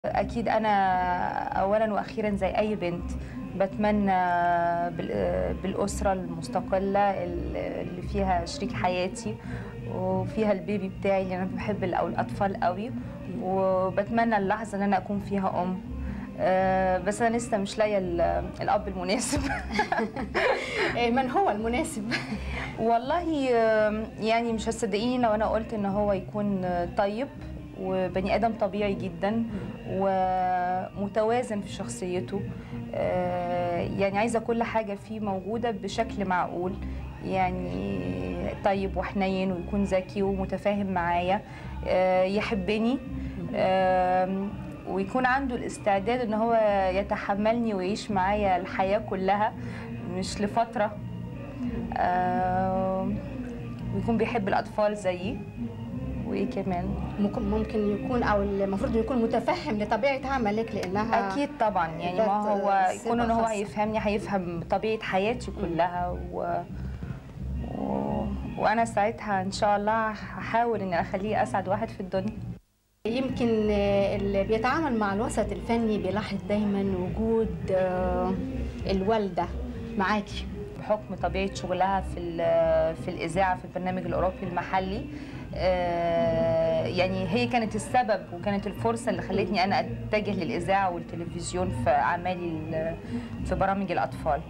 أكيد أنا أولاً وأخيراً زي أي بنت بتمنى بالأسرة المستقلة اللي فيها شريك حياتي وفيها البيبي بتاعي اللي أنا بحب الأطفال قوي، وبتمنى اللحظة إن أنا أكون فيها أم. بس أنا لسه مش لاقية الأب المناسب. من هو المناسب؟ والله يعني مش هتصدقيني لو أنا قلت إن هو يكون طيب وبني آدم طبيعي جدا ومتوازن في شخصيته. يعني عايزة كل حاجة فيه موجودة بشكل معقول، يعني طيب وحنين ويكون ذكي ومتفاهم معايا، يحبني، ويكون عنده الاستعداد ان هو يتحملني ويعيش معايا الحياة كلها مش لفترة، ويكون بيحب الأطفال زيي. وايه كمان ممكن يكون او المفروض يكون متفهم لطبيعه عملك، لانها اكيد طبعا يعني ما هو يكون ان هو هيفهمني، هيفهم طبيعه حياتي كلها وانا ساعتها ان شاء الله هحاول اني اخليه اسعد واحد في الدنيا. يمكن اللي بيتعامل مع الوسط الفني بيلاحظ دايما وجود الوالده معاكي بحكم طبيعه شغلها في الاذاعه في البرنامج الاوروبي المحلي. يعني هي كانت السبب وكانت الفرصة اللي خلتني أنا أتجه للإذاعة والتلفزيون في أعمالي في برامج الأطفال.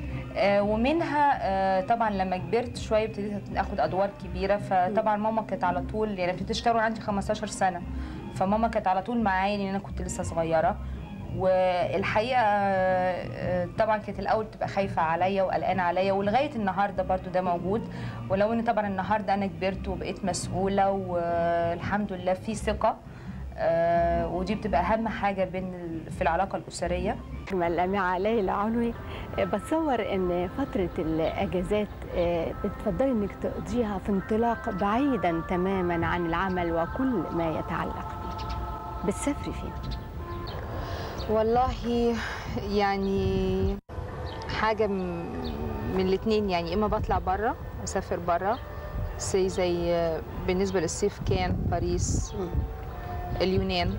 ومنها طبعا لما كبرت شوية ابتديت أخد أدوار كبيرة، فطبعا ماما كانت على طول، يعني ابتديت أشتغل عندي 15 سنة، فماما كانت على طول معايا لأن أنا كنت لسه صغيرة. والحقيقه طبعا كانت الاول تبقى خايفه عليا وقلقانه عليا، ولغايه النهارده برضو ده موجود، ولو ان طبعا النهارده انا كبرت وبقيت مسؤوله والحمد لله في ثقه، ودي بتبقى اهم حاجه في العلاقه الاسريه. اللامعه ليلى علوي، بتصور ان فتره الاجازات بتفضلي انك تقضيها في انطلاق بعيدا تماما عن العمل وكل ما يتعلق بيه، بتسافري فين؟ والله يعني حاجة من الاتنين، يعني إما بطلع برا أسافر برا زي بالنسبة للصيف كان باريس، اليونان،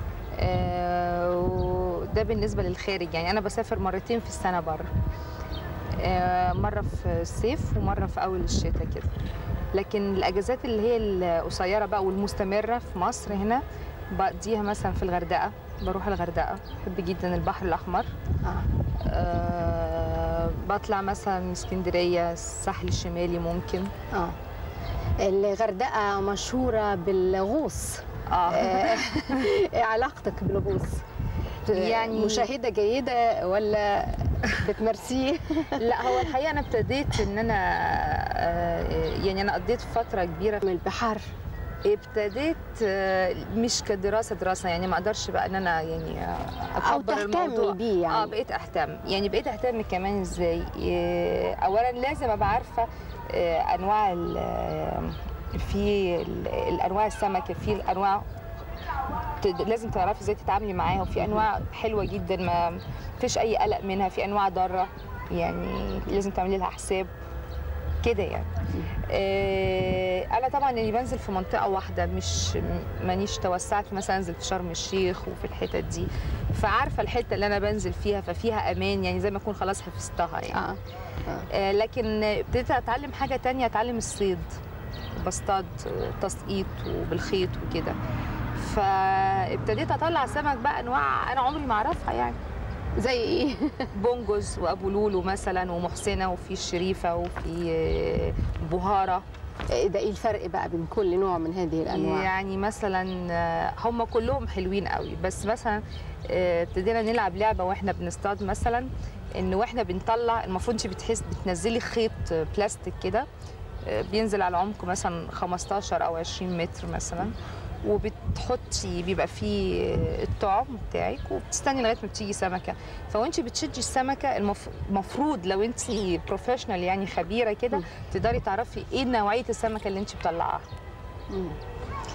وده بالنسبة للخارج. يعني أنا بسافر مرتين في السنة برا، مرة في الصيف ومرة في أول الشتاء كده. لكن الأجازات اللي هي القصيرة بقى والمستمرة في مصر هنا بقضيها مثلا في الغردقة، بروح الغردقة، بحب جدا البحر الأحمر. بطلع مثلا اسكندرية، الساحل الشمالي ممكن. الغردقة مشهورة بالغوص. ايه علاقتك بالغوص؟ يعني مشاهدة جيدة ولا بتمارسيه؟ لا هو الحقيقة أنا ابتديت إن أنا يعني أنا قضيت فترة كبيرة من البحر. ابتديت مش كدراسه يعني ما اقدرش بقى ان انا يعني اكبر الموضوع بيه يعني. بقيت اهتم، يعني بقيت اهتم كمان ازاي. اولا لازم ابقى عارفه انواع في الانواع السمك، في الانواع لازم تعرفي ازاي تتعاملي معاها، وفي انواع حلوه جدا ما فيش اي قلق منها، في انواع ضاره يعني لازم تعملي لها حساب كده يعني. انا طبعا يعني بنزل في منطقه واحده، مانيش توسعت مثلا انزل في شرم الشيخ وفي الحتت دي، فعارفه الحته اللي انا بنزل فيها ففيها امان، يعني زي ما اكون خلاص حفظتها يعني. لكن ابتديت اتعلم حاجه تانية، اتعلم الصيد، بصطاد تسقيط وبالخيط وكده، فابتديت اطلع سمك بقى انواع انا عمري ما اعرفها يعني. زي ايه؟ بونجوز وابو لولو مثلا ومحسنه وفي الشريفه وفي بهاره. ده ايه الفرق بقى بين كل نوع من هذه الانواع؟ يعني مثلا هم كلهم حلوين قوي، بس مثلا ابتدينا نلعب لعبه واحنا بنصطاد مثلا، ان واحنا بنطلع المفروض انت بتنزلي خيط بلاستيك كده بينزل على عمق مثلا 15 او 20 متر مثلا، وبتحطي بيبقى فيه الطعم بتاعك وبتستني لغايه ما بتيجي سمكه، فوانت بتشدي السمكه المفروض لو انت بروفيشنال يعني خبيره كده تقدري تعرفي ايه نوعيه السمكه اللي انت مطلعاها.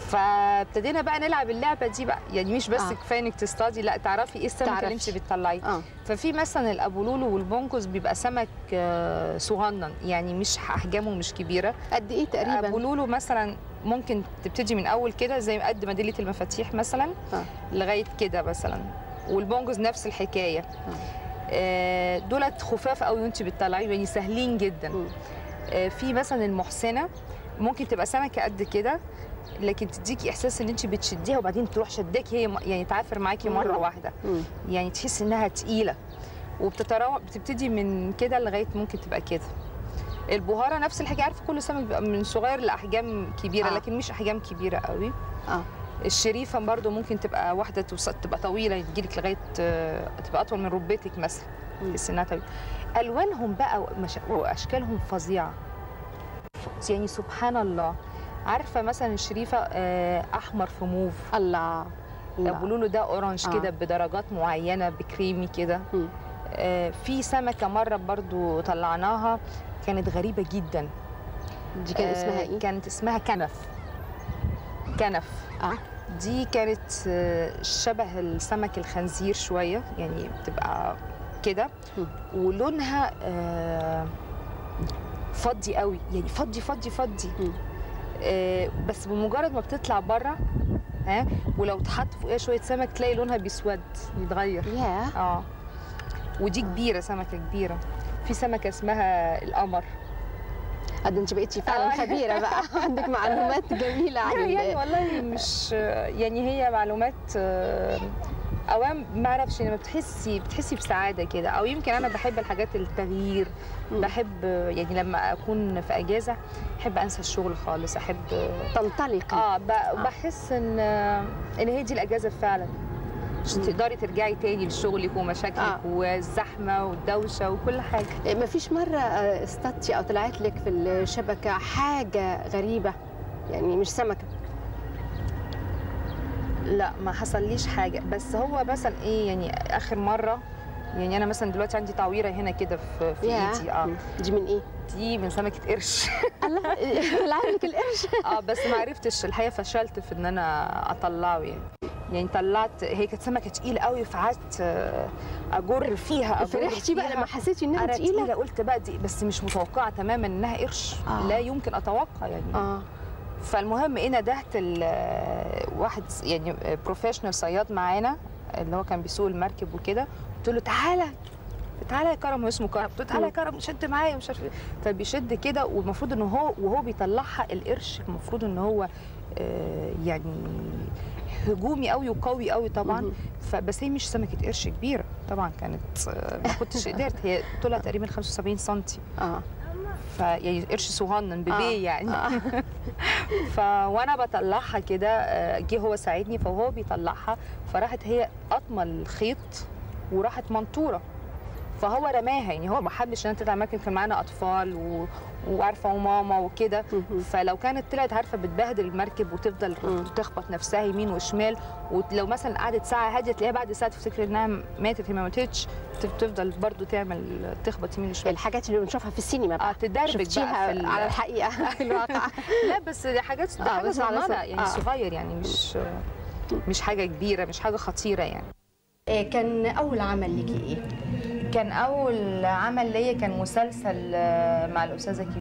فابتدينا بقى نلعب اللعبه دي بقى، يعني مش بس كفايه انك تصطادي، لا تعرفي ايه السمك اللي انت بتطلعيه. ففي مثلا الابولولو والبونكوس بيبقى سمك صغنن، يعني مش احجامه مش كبيره. قد ايه تقريبا؟ ابولولو مثلا ممكن تبتدي من اول كده زي قد ميداليه المفاتيح مثلا لغايه كده مثلا، والبونكوس نفس الحكايه. دولت خفاف قوي وانت بتطلعيه، يعني سهلين جدا. في مثلا المحسنه ممكن تبقى سمكه قد كده، لكن تديكي احساس ان انت بتشديها وبعدين تروح شداكي هي، يعني تعافر معاكي مره واحده، يعني تحسي انها تقيله، بتبتدي من كده لغايه ممكن تبقى كده. البهاره نفس الحاجه، عارفه كل سمك بيبقى من صغير لاحجام كبيره، لكن مش احجام كبيره قوي. الشريفه برضو ممكن تبقى واحده تبقى طويله، تجيلك لغايه تبقى اطول من ركبتك مثلا، تحسي انها طويله. الوانهم بقى واشكالهم فظيعه، يعني سبحان الله. عارفه مثلا الشريفه احمر في موف، الله، الابولولو ده اورانج كده بدرجات معينه بكريمي كده. في سمكه مره برضو طلعناها كانت غريبه جدا. دي كان اسمها ايه؟ كانت اسمها كنف. دي كانت شبه السمك الخنزير شويه، يعني بتبقى كده ولونها فضي قوي، يعني فضي. بس بمجرد ما بتطلع بره ولو اتحط فوقيها شويه سمك تلاقي لونها بيسود يتغير. ودي كبيره، سمكه كبيره. في سمكه اسمها القمر. انت بقيتي فعلا خبيره بقى، عندك معلومات جميله عن يعني والله مش يعني هي معلومات اوام ما اعرفش، لما بتحسي بسعاده كده، او يمكن انا بحب الحاجات التغيير. بحب يعني لما اكون في اجازه احب انسى الشغل خالص، احب تنطلقي. بحس ان هي دي الاجازه فعلا، عشان تقدري ترجعي تاني لشغلك ومشاكلك والزحمه والدوشه وكل حاجه. مفيش مره اصطدتي او طلعت لك في الشبكه حاجه غريبه، يعني مش سمكه؟ لا ما حصليش حاجه، بس هو مثلا ايه، يعني اخر مره، يعني انا مثلا دلوقتي عندي تعويره هنا كده في ايدي. دي من ايه؟ دي من سمكه قرش. الله، لعبك القرش. بس ما عرفتش الحقيقه، فشلت في ان انا اطلعه يعني طلعت، هي كانت سمكه تقيله قوي، فقعدت اجر فيها. فرحتي بقى لما حسيتي انها تقيله؟ قلت بقى دي بس مش متوقعه تماما انها قرش. لا يمكن اتوقع يعني. فالمهم ايه، ندهت واحد يعني بروفيشنال صياد معانا اللي هو كان بيسوق المركب وكده، قلت له تعالى يا كرم، اسمه كرم، قلت له تعالى يا كرم شد معايا مش عارف ايه. فبيشد كده، والمفروض ان هو وهو بيطلعها القرش المفروض ان هو يعني هجومي قوي وقوي قوي طبعا. فبس هي مش سمكه قرش كبيره طبعا، كانت ما كنتش قدرت، هي طولها تقريبا 75 سم. فيعني قرش صغنن بيبي يعني. وانا بطلعها كده، جه هو ساعدني، فهو بيطلعها فراحت هي قطمه الخيط وراحت منطوره، فهو رماها. يعني هو ما حبش ان تطلع مركب، كان معانا اطفال وعارفه وماما وكده، فلو كانت طلعت عارفه بتبهدل المركب وتفضل تخبط نفسها يمين وشمال، ولو مثلا قعدت ساعه هاديه تلاقيها بعد ساعه تفتكر انها ماتت، هي ما ماتتش، تفضل برضو تخبط يمين وشمال. الحاجات اللي بنشوفها في السينما بقى تدربك بقى على الحقيقه في الواقع. لا بس دي حاجات صغيره يعني، صغير يعني، مش حاجه كبيره، مش حاجه خطيره يعني. كان اول عمل ليكي ايه؟ كان اول عمل ليا كان مسلسل مع الاستاذه